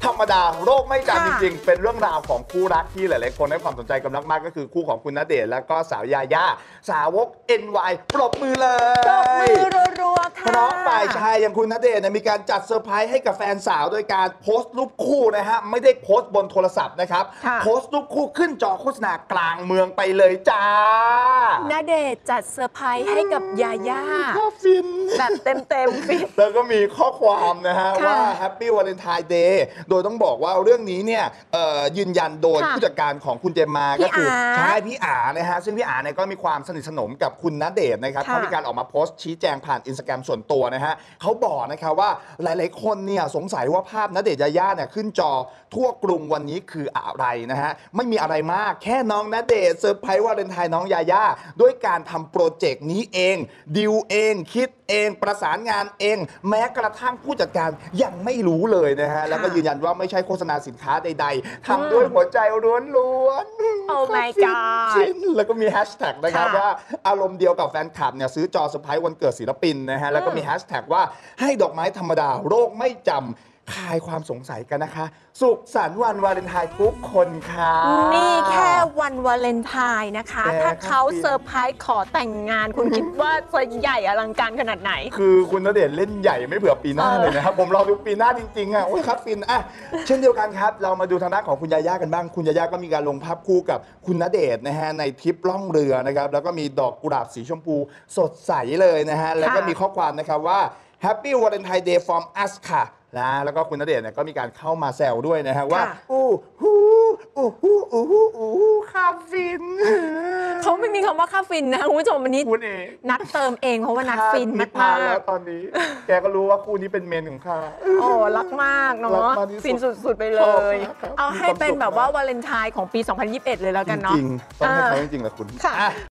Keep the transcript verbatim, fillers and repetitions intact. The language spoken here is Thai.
ธรรมดาโรคไม่จำจริงๆเป็นเรื่องราวของคู่รักที่หลายๆคนให้ความสนใจกันมากๆก็คือคู่ของคุณณเดชน์และก็สาวยาย่าสาวก เอ็น วาย ปรบมือเลยปรบมือรัวๆค่ะเพราะฝ่ายชายอย่างคุณณเดชน์มีการจัดเซอร์ไพรส์ให้กับแฟนสาวโดยการโพสต์รูปคู่นะฮะไม่ได้โพสต์บนโทรศัพท์นะครับโพสต์รูปคู่ขึ้นจอโฆษณากลางเมืองไปเลยจ้าณเดชน์จัดเซอร์ไพรส์ให้กับยาย่าฟินแบบเต็มเต็มฟินแล้วก็มีข้อความนะฮะว่า Happy Valentine Day โดยต้องบอกว่าเรื่องนี้เนี่ยยืนยันโดยผู้จัดการของคุณเจมมาก็คือใช่พี่อานะฮะซึ่งพี่อาเนี่ยก็มีความสนิทสนมกับคุณณเดชน์นะครับเขามีการออกมาโพสต์ชี้แจงผ่านอินสตาแกรมส่วนตัวนะฮะเขาบอกนะครับว่าหลายๆคนเนี่ยสงสัยว่าภาพณเดชน์ยาย่าเนี่ยขึ้นจอทั่วกรุงวันนี้คืออะไรนะฮะไม่มีอะไรมากแค่น้องณเดชน์เซอร์ไพรส์วาเลนไทน์น้องยาย่าด้วยการทำโปรเจกต์นี้เองดิวเองคิดเองประสานงานเองแม้กระทั่งผู้จัดการยังไม่รู้เลยนะฮะแล้วก็ยืนยันว่าไม่ใช่โฆษณาสินค้าใดๆทำด้วยหัวใจล้วนๆโอ้ my god แล้วก็มีแฮชแท็กนะครับว่าอารมณ์เดียวกับแฟนคลับเนี่ยซื้อจอเซอร์ไพรส์วันเกิดศิลปินนะฮะแล้วก็มีแฮชแท็กว่าให้ดอกไม้ธรรมดาโรคไม่จำคลายความสงสัยกันนะคะสุขสันต์วันวาเลนไทน์ทุกคนค่ะนี่แค่วันวาเลนไทน์นะคะถ้าเขาเซอร์ไพรส์ขอแต่งงานคุณคิดว่าจะใหญ่อลังการขนาดไหนคือคุณณเดชน์เล่นใหญ่ไม่เผื่อปีหน้าเลยนะครับผมรอดูปีหน้าจริงๆอ่ะโอ้ยครับฟินอ่ะเช่นเดียวกันครับเรามาดูทางด้านของคุณยาย่ากันบ้างคุณยาย่าก็มีการลงภาพคู่กับคุณณเดชน์นะฮะในทริปล่องเรือนะครับแล้วก็มีดอกกุหลาบสีชมพูสดใสเลยนะฮะแล้วก็มีข้อความนะครับว่า Happy Valentine Day from us ค่ะนะแล้วก็คุณณเดชน์เนี่ยก็มีการเข้ามาแซวด้วยนะฮะว่าอู้หูอู้หูอู้หูอู้หูคาฟินเขาไม่มีคำว่าคาฟินนะคุณผู้ชมวันนี้นัดเติมเองเพราะว่านัดฟินมากๆแล้วตอนนี้แกก็รู้ว่าคู่นี้เป็นเมนของข้าโอ้รักมากเนาะฟินสุดๆไปเลยเอาให้เป็นแบบว่าวาเลนไทน์ของปีสองพันยี่สิบเอ็ดเลยแล้วกันเนาะจริงต้องให้เขาจริงๆแหละคุณ